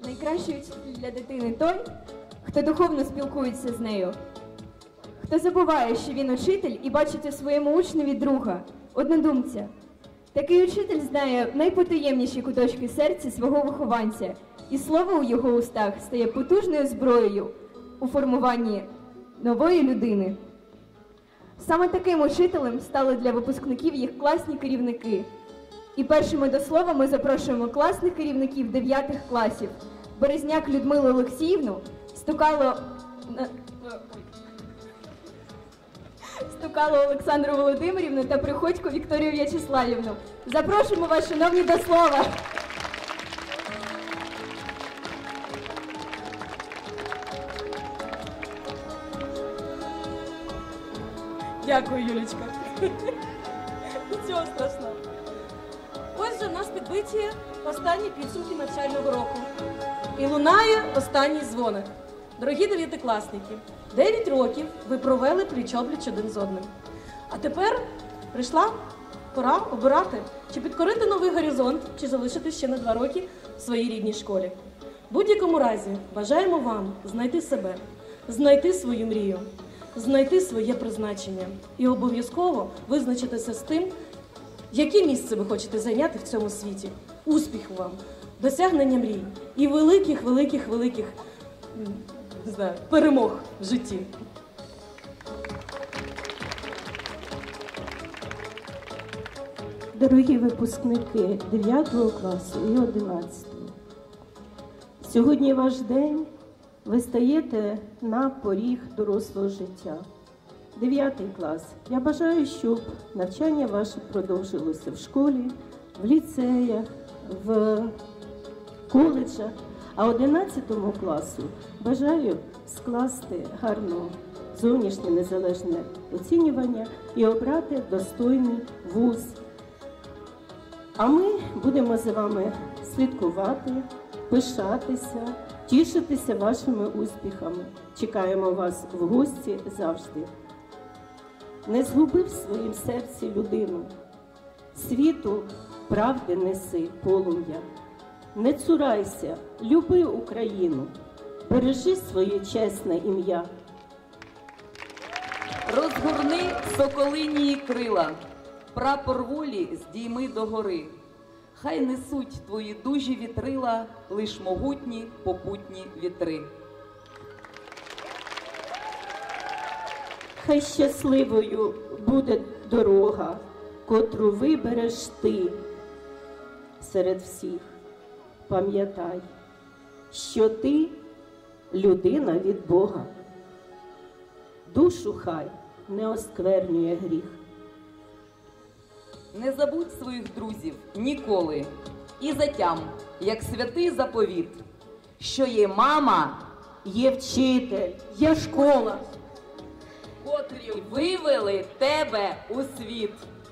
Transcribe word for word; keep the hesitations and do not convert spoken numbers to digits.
Найкращий учитель для дитини той, хто духовно спілкується з нею, хто забуває, що він учитель і бачить у своєму учневі друга, однодумця. Такий учитель знає найпотаємніші куточки серця свого вихованця, і слово у його устах стає потужною зброєю у формуванні нової людини. Саме таким учителем стали для випускників їх класні керівники. І першими до слова ми запрошуємо класних керівників дев'ятих класів. Березняк Людмилу Олексіївну, Стукало... Стукало Олександру Володимирівну та Приходько Вікторію В'ячеславівну. Запрошуємо вас, шановні, до слова. Дякую, Юлічка. Нічого страшного. Ось же в нас підбиті останні підсумки навчального року. І лунає останній дзвоник. Дорогі дев'ятикласники, дев'ять років ви провели пліч-опліч один з одним. А тепер прийшла пора обирати, чи підкорити новий горизонт, чи залишити ще на два роки в своїй рідній школі. В будь-якому разі бажаємо вам знайти себе, знайти свою мрію, знайти своє призначення і обов'язково визначитися з тим, яке місце ви хочете зайняти в цьому світі. Успіху вам, досягнення мрій і великих-великих-великих, не знаю, перемог в житті. Дорогі випускники дев'ятого класу і одинадцятого, сьогодні ваш день, ви стаєте на поріг дорослого життя. дев'ятий клас. Я бажаю, щоб навчання ваше продовжилося в школі, в ліцеях, в коледжах. А одинадцятому класу бажаю скласти гарно зовнішнє незалежне оцінювання і обрати достойний вуз. А ми будемо за вами слідкувати, пишатися, тішитися вашими успіхами. Чекаємо вас в гості завжди. Не згуби в своїм серці людину, світу правди неси полум'я. Не цурайся, люби Україну, бережи своє чесне ім'я. Розгорни соколинії крила, прапор волі здійми догори. Хай несуть твої дужі вітрила лиш могутні попутні вітри. Хай щасливою буде дорога, котру вибереш ти серед всіх. Пам'ятай, що ти людина від Бога. Душу хай не осквернює гріх. Не забудь своїх друзів ніколи і затям, як святий заповіт, що є мама, Є вчитель, є школа, котрі вивели тебе у світ.